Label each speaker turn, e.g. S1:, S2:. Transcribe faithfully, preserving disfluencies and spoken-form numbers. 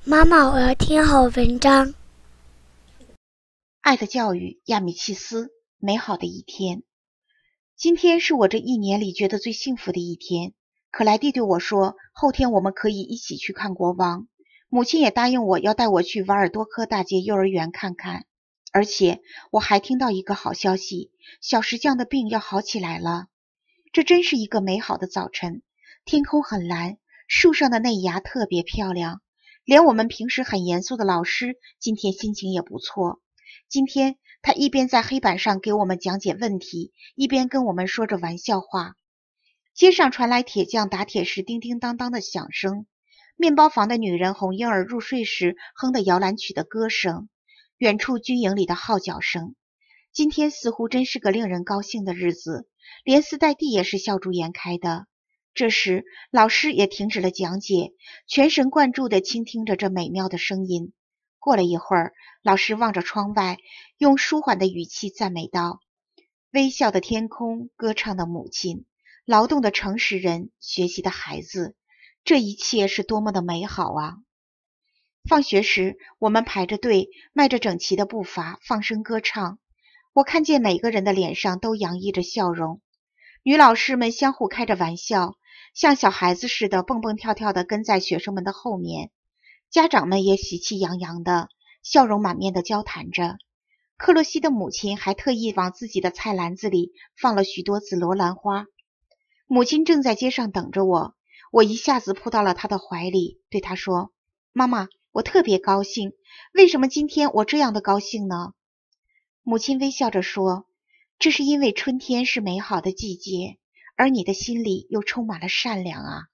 S1: 妈妈，我要听好文章。
S2: 爱的教育，亚米契斯，美好的一天。今天是我这一年里觉得最幸福的一天。可莱蒂对我说，后天我们可以一起去看国王。母亲也答应我要带我去瓦尔多科大街幼儿园看看。而且我还听到一个好消息，小石匠的病要好起来了。这真是一个美好的早晨，天空很蓝，树上的嫩芽特别漂亮，连我们平时很严肃的老师今天心情也不错。今天他一边在黑板上给我们讲解问题，一边跟我们说着玩笑话。街上传来铁匠打铁时叮叮当当的响声，面包房的女人哄婴儿入睡时哼的摇篮曲的歌声，远处军营里的号角声。今天似乎真是个令人高兴的日子，连斯黛蒂也是笑逐颜开的。这时老师也停止了讲解，全神贯注地倾听着这美妙的声音。过了一会儿，老师望着窗外，用舒缓的语气赞美道：微笑的天空，歌唱的母亲，劳动的诚实人，学习的孩子，这一切是多么的美好啊！放学时，我们排着队，迈着整齐的步伐，放声歌唱。我看见每个人的脸上都洋溢着笑容。女老师们相互开着玩笑，像小孩子似的蹦蹦跳跳地跟在学生们的后面。家长们也喜气洋洋的，笑容满面地交谈着。克洛西的母亲还特意往自己的菜篮子里放了许多紫罗兰花。母亲正在街上等着我，我一下子扑到了她的怀里，对她说：妈妈，我特别高兴，为什么今天我这样的高兴呢？母亲微笑着说：这是因为春天是美好的季节，而你的心里又充满了善良啊。